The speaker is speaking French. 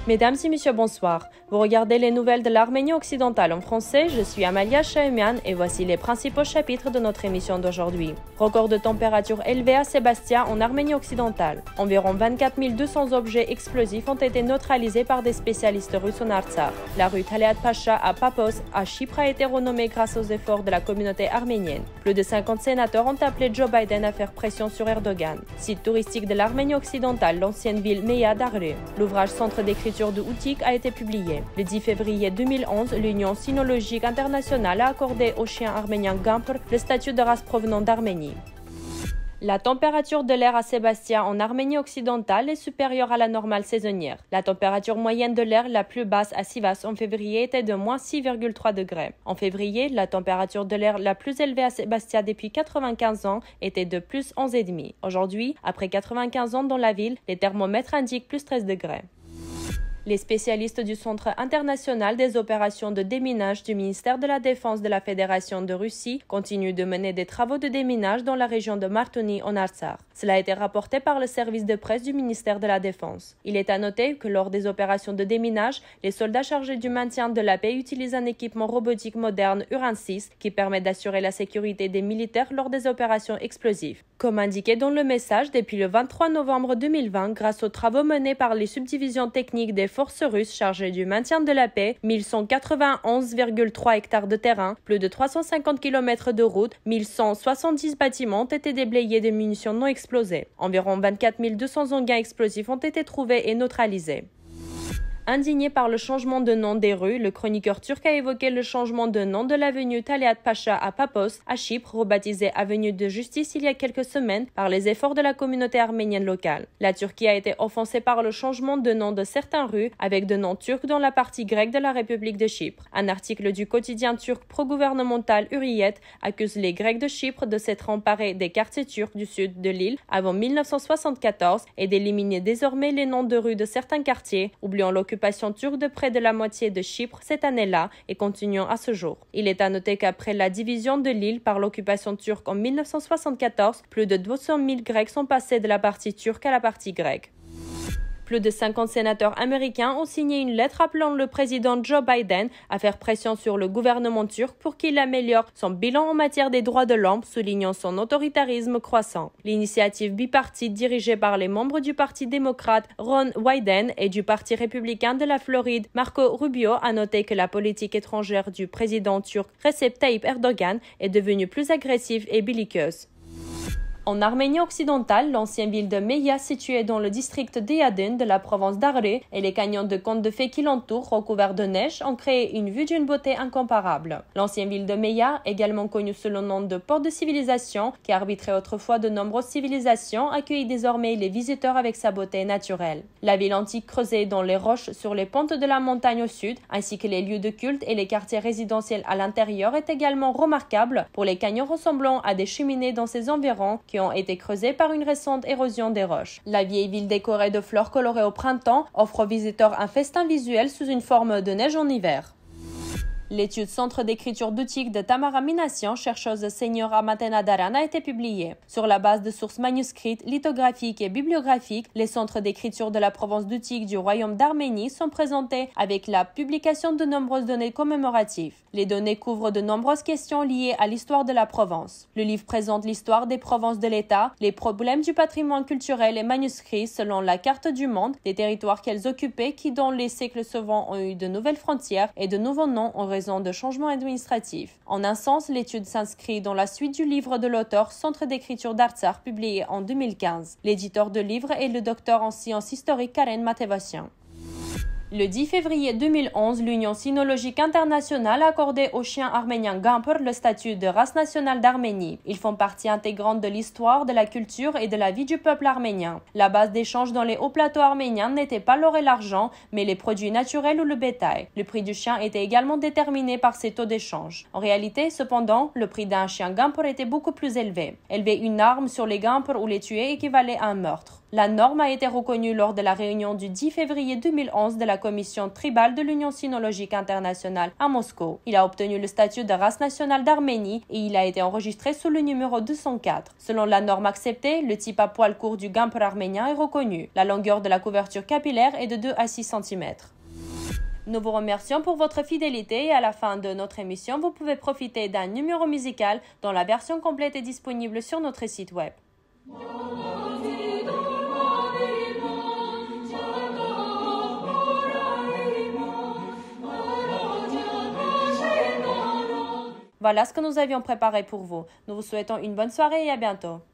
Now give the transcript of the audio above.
Mesdames et messieurs, bonsoir. Vous regardez les nouvelles de l'Arménie occidentale en français, je suis Amalia Chahemian et voici les principaux chapitres de notre émission d'aujourd'hui. Record de température élevée à Sébastia en Arménie occidentale. Environ 24 200 objets explosifs ont été neutralisés par des spécialistes russes en Artsakh. La rue Talat Pasha à Paphos, à Chypre, a été renommée grâce aux efforts de la communauté arménienne. Plus de 50 sénateurs ont appelé Joe Biden à faire pression sur Erdogan. Site touristique de l'Arménie occidentale, l'ancienne ville Meya d'Arlé. L'ouvrage Centre d'écriture de Outik a été publié. Le 10 février 2011, l'Union cynologique internationale a accordé au chien arménien Gampr le statut de race provenant d'Arménie. La température de l'air à Sébastia en Arménie occidentale est supérieure à la normale saisonnière. La température moyenne de l'air la plus basse à Sivas en février était de moins 6,3 degrés. En février, la température de l'air la plus élevée à Sébastia depuis 95 ans était de plus 11,5. Aujourd'hui, après 95 ans dans la ville, les thermomètres indiquent plus 13 degrés. Les spécialistes du Centre international des opérations de déminage du ministère de la Défense de la Fédération de Russie continuent de mener des travaux de déminage dans la région de Martuni en Artsakh. Cela a été rapporté par le service de presse du ministère de la Défense. Il est à noter que lors des opérations de déminage, les soldats chargés du maintien de la paix utilisent un équipement robotique moderne Uran 6 qui permet d'assurer la sécurité des militaires lors des opérations explosives. Comme indiqué dans le message, depuis le 23 novembre 2020, grâce aux travaux menés par les subdivisions techniques des forces russes chargées du maintien de la paix, 1191,3 hectares de terrain, plus de 350 km de route, 1170 bâtiments ont été déblayés de munitions non explosées. Environ 24 200 engins explosifs ont été trouvés et neutralisés. Indigné par le changement de nom des rues, le chroniqueur turc a évoqué le changement de nom de l'avenue Talat Pasha à Paphos, à Chypre, rebaptisée avenue de Justice il y a quelques semaines par les efforts de la communauté arménienne locale. La Turquie a été offensée par le changement de nom de certaines rues avec de noms turcs dans la partie grecque de la République de Chypre. Un article du quotidien turc pro-gouvernemental Hürriyet accuse les Grecs de Chypre de s'être emparés des quartiers turcs du sud de l'île avant 1974 et d'éliminer désormais les noms de rues de certains quartiers, oubliant l'occupation turque de près de la moitié de Chypre cette année-là et continuant à ce jour. Il est à noter qu'après la division de l'île par l'occupation turque en 1974, plus de 200 000 Grecs sont passés de la partie turque à la partie grecque. Plus de 50 sénateurs américains ont signé une lettre appelant le président Joe Biden à faire pression sur le gouvernement turc pour qu'il améliore son bilan en matière des droits de l'homme, soulignant son autoritarisme croissant. L'initiative bipartite dirigée par les membres du Parti démocrate Ron Wyden et du Parti républicain de la Floride Marco Rubio a noté que la politique étrangère du président turc Recep Tayyip Erdogan est devenue plus agressive et belliqueuse. En Arménie occidentale, l'ancienne ville de Meya, située dans le district d'Eyadin de la province d'Arlé, et les canyons de contes de fées qui l'entourent, recouverts de neige, ont créé une vue d'une beauté incomparable. L'ancienne ville de Meya, également connue sous le nom de port de civilisation, qui arbitrait autrefois de nombreuses civilisations, accueille désormais les visiteurs avec sa beauté naturelle. La ville antique creusée dans les roches sur les pentes de la montagne au sud, ainsi que les lieux de culte et les quartiers résidentiels à l'intérieur, est également remarquable pour les canyons ressemblant à des cheminées dans ses environs, qui ont été creusés par une récente érosion des roches. La vieille ville décorée de fleurs colorées au printemps offre aux visiteurs un festin visuel sous une forme de neige en hiver. L'étude Centre d'écriture d'Outik de Tamara Minassian, chercheuse senior à Matena Daran, a été publiée. Sur la base de sources manuscrites, lithographiques et bibliographiques, les centres d'écriture de la province d'Outik du Royaume d'Arménie sont présentés avec la publication de nombreuses données commémoratives. Les données couvrent de nombreuses questions liées à l'histoire de la province. Le livre présente l'histoire des provinces de l'État, les problèmes du patrimoine culturel et manuscrits selon la carte du monde, des territoires qu'elles occupaient qui dans les siècles suivants ont eu de nouvelles frontières et de nouveaux noms en raison de changements administratifs. En un sens, l'étude s'inscrit dans la suite du livre de l'auteur Centre d'écriture d'Artsakh publié en 2015. L'éditeur de livre est le docteur en sciences historiques Karen Matevosian. Le 10 février 2011, l'Union cynologique internationale a accordé aux chiens arméniens Gampr le statut de race nationale d'Arménie. Ils font partie intégrante de l'histoire, de la culture et de la vie du peuple arménien. La base d'échange dans les hauts plateaux arméniens n'était pas l'or et l'argent, mais les produits naturels ou le bétail. Le prix du chien était également déterminé par ces taux d'échange. En réalité, cependant, le prix d'un chien Gampr était beaucoup plus élevé. Élever une arme sur les Gampr ou les tuer équivalait à un meurtre. La norme a été reconnue lors de la réunion du 10 février 2011 de la commission tribale de l'Union sinologique internationale à Moscou. Il a obtenu le statut de race nationale d'Arménie et il a été enregistré sous le numéro 204. Selon la norme acceptée, le type à poil court du guimper arménien est reconnu. La longueur de la couverture capillaire est de 2 à 6 cm. Nous vous remercions pour votre fidélité et à la fin de notre émission, vous pouvez profiter d'un numéro musical dont la version complète est disponible sur notre site web. Voilà ce que nous avions préparé pour vous. Nous vous souhaitons une bonne soirée et à bientôt.